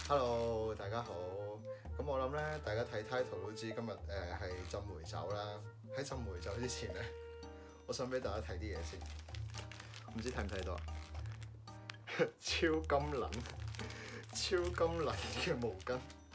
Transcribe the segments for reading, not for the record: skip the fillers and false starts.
Hello，大家好。咁我諗咧，大家睇 title 都知今日係浸梅酒啦。喺浸梅酒之前咧，我想俾大家睇啲嘢先。唔知睇唔睇到啊？超金撚，超金撚嘅毛巾。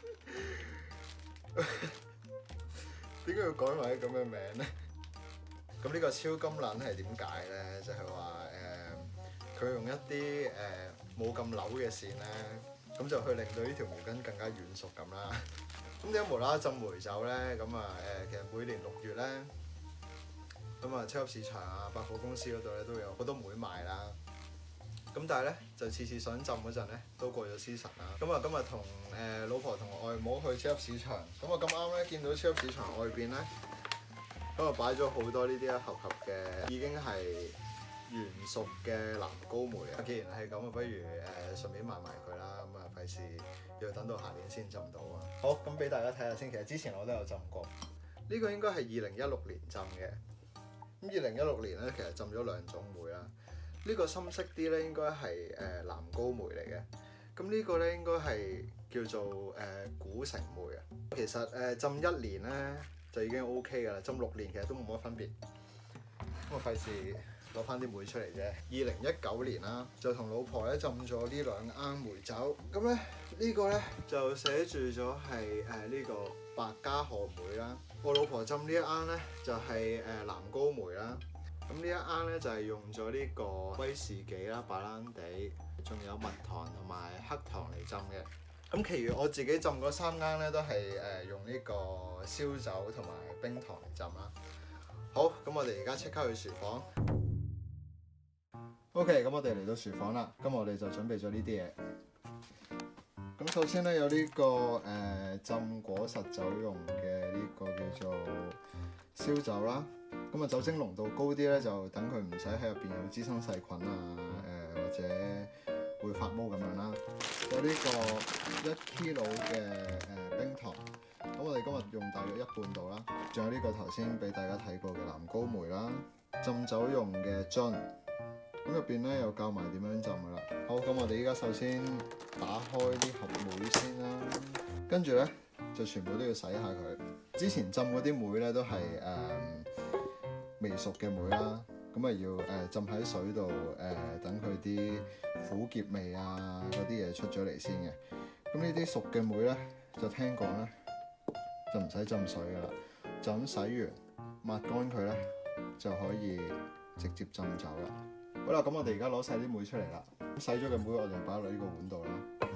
點解要改埋啲咁嘅名咧？咁呢個超金撚係點解咧？就係話佢用一啲冇咁扭嘅線咧。咁就去令到呢條毛巾更加軟熟咁啦。咁點解無啦啦浸梅酒咧？咁啊其實每年6月咧，咁啊超級市場啊、百貨公司嗰度咧都有好多梅賣啦。咁但係咧就次次想浸嗰陣咧，都過咗 season 啦。咁啊今日同老婆同外母去超級市場，咁啊咁啱咧見到超級市場外邊咧，咁啊擺咗好多呢啲一盒盒嘅，已經係完熟嘅南高梅啊！既然係咁啊，不如順便買埋佢啦，咁啊費事要等到下年先浸到啊！好，咁俾大家睇下先。其實之前我都有浸過，呢個應該係2016年浸嘅。咁2016年咧，其實浸咗2種梅啦。呢個深色啲咧，應該係南高梅嚟嘅。咁呢個咧應該係叫做古城梅啊。其實浸1年咧就已經 OK 㗎啦，浸6年其實都冇乜分別。咁啊費事攞翻啲梅出嚟啫。2019年啦，就同老婆咧浸咗呢2罌梅酒。咁咧呢個咧就寫住咗係呢個白加賀梅啦。我老婆浸呢一罌咧就係南高梅啦。咁呢一罌咧就係用咗呢個威士忌啦、白蘭地，仲有蜜糖同埋黑糖嚟浸嘅。咁其餘我自己浸嗰3罌咧都係用呢個燒酒同埋冰糖嚟浸啦。好，咁我哋而家即刻去廚房。OK， 咁我哋嚟到廚房啦。咁我哋就準備咗呢啲嘢。咁首先咧有呢個浸果實酒用嘅呢個叫做燒酒啦。咁啊酒精濃度高啲咧，就等佢唔使喺入邊有滋生細菌啊，或者會發毛咁樣啦。有呢個1 kg 嘅冰糖。咁我哋今日用大約1半度啦。仲有呢個頭先俾大家睇過嘅南高梅啦，浸酒用嘅樽。咁入邊咧又教埋點樣浸噶啦。好，咁我哋依家首先打開啲盒梅先啦，跟住咧就全部都要洗下佢。之前浸嗰啲梅咧都係未熟嘅梅啦，咁啊要浸喺水度等佢啲苦澀味啊嗰啲嘢出咗嚟先嘅。咁呢啲熟嘅梅咧就聽講咧就唔使浸水噶啦，就咁洗完抹乾佢咧就可以直接浸酒啦。好啦，咁我哋而家攞晒啲梅出嚟啦。咁洗咗嘅梅我哋擺落呢個碗度啦。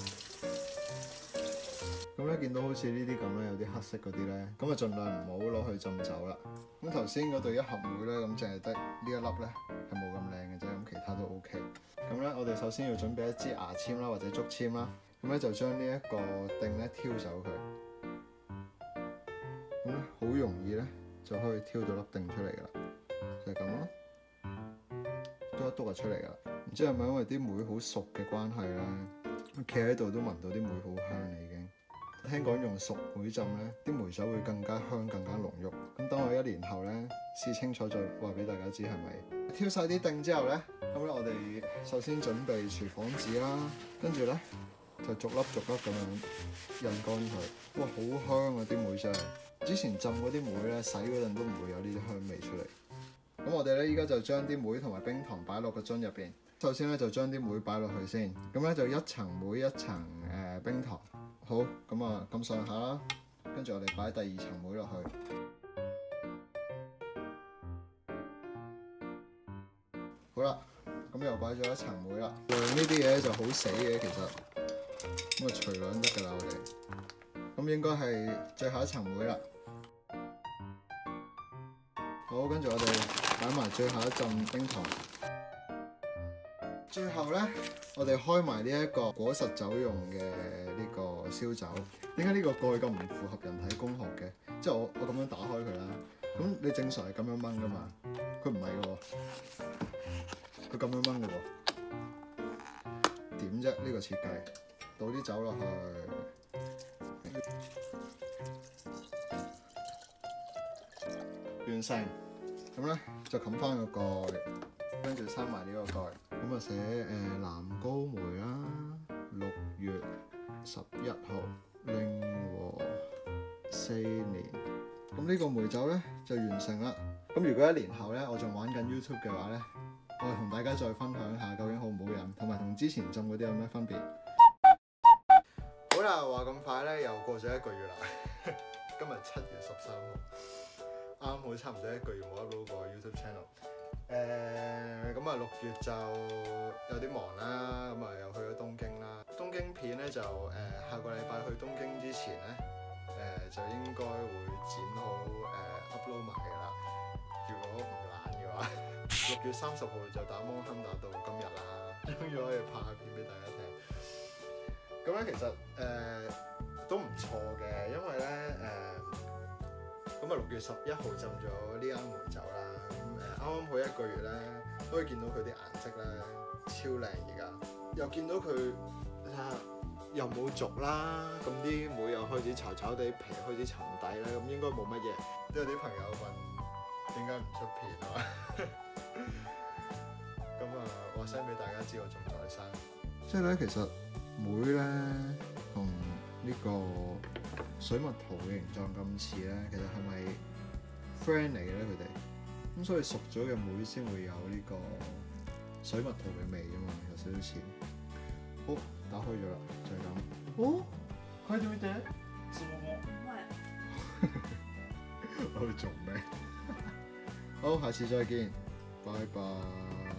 咁咧見到好似呢啲咁咧，有啲黑色嗰啲咧，咁啊盡量唔好攞去浸酒啦。咁頭先嗰對1盒梅咧，咁淨係得呢一粒咧係冇咁靚嘅啫，咁其他都 OK。咁咧我哋首先要準備一支牙籤啦，或者竹籤啦。咁咧就將呢一個釘咧挑走佢。咁咧好容易咧就可以挑到粒釘出嚟噶啦，就係咁咯。篤一篤就出嚟噶啦。唔知係咪因為啲梅好熟嘅關係咧，企喺度都聞到啲梅好香啦已經。聽講用熟梅浸咧，啲梅酒會更加香、更加濃郁。咁等我1年後咧試清楚再話俾大家知係咪。挑晒啲釘之後咧，咁咧我哋首先準備廚房紙啦，跟住咧就逐粒逐粒咁樣印乾佢。哇，好香啊啲梅真係！之前浸嗰啲梅咧，洗嗰陣都唔會有呢啲香味出嚟。咁我哋咧依家就將啲梅同埋冰糖擺落個樽入邊。首先咧就將啲梅擺落去先，咁咧就1層梅1層冰糖。好，咁啊咁上下啦。跟住我哋擺第2層梅落去。好啦，咁又擺咗1層梅啦。用呢啲嘢就好死嘅其實，咁啊除兩得㗎啦我哋。咁應該係最後1層梅啦。好，跟住我哋擺埋最後1浸冰糖。最後咧，我哋開埋呢一個果實酒用嘅呢個燒酒。點解呢個蓋咁唔符合人體工學嘅？即係我咁樣打開佢啦。咁你正常係咁樣掹噶嘛？佢唔係嘅喎，佢咁樣掹嘅喎。點啫？呢個設計，倒啲酒落去，完成。咁咧就冚翻個蓋，跟住閂埋呢個蓋。咁啊寫南高梅啦，6月 11號，令和4年。咁呢個梅酒咧就完成啦。咁如果1年後咧我仲玩緊 YouTube 嘅話咧，我會同大家再分享下究竟好唔好飲，同埋同之前浸嗰啲有咩分別。好啦，話咁快咧又過咗1個月啦，今日7月13號，啱好差唔多1個月冇 upload 過 YouTube channel。咁啊6月就有啲忙啦，咁啊又去咗東京啦。東京片咧就下個禮拜去東京之前咧，就應該會剪好upload 埋㗎啦。如果唔懶嘅話，6月30號就打摩亨打到今日啦，終於可以拍下片俾大家睇。咁咧其實都唔錯嘅，因為咧咁啊6月11號浸咗呢間梅酒啦。啱啱去1個月咧，可以見到佢啲顏色咧超靚，而家又見到佢又冇濁啦，咁啲梅又開始巢巢地，皮開始沉底咧，咁應該冇乜嘢。都有啲朋友問點解唔出片啊？咁啊，話聲俾大家知我仲在生。即係咧，其實梅咧同呢個水蜜桃嘅形狀咁似咧，其實係咪 friend 嚟嘅咧？佢哋咁所以熟咗嘅梅先會有呢個水蜜桃嘅味啊嘛，有少少似。好，打開咗啦，就係咁。哦，佢做咩啫？什麼？唔係。我做咩？好，下次再見，拜拜。